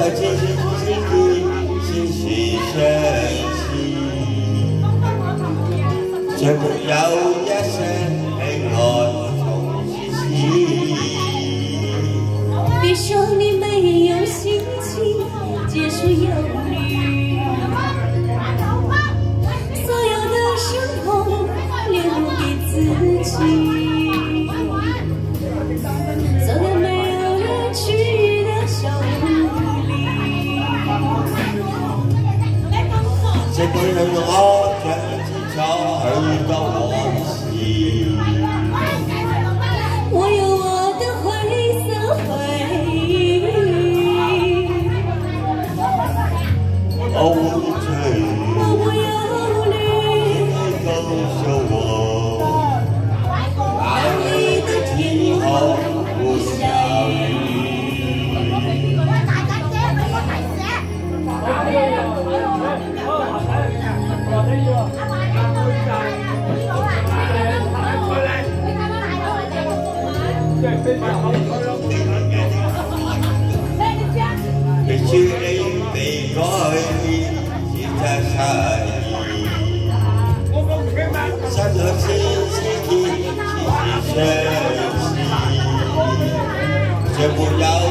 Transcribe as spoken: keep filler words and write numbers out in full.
要继续经历继续珍惜，这不要一生平安同时期。 别说你没有心情结束忧虑，所有的伤痛留给自己。 走到没有人去的小路里， 谁不能我将轻巧而到往昔？ 我有我的灰色回忆。 哦，无罪， 我不忧虑， 你告诉我，哪里的天空不下雨？ 被距离被改变，是在差异。三个星期，其实学习，绝不要。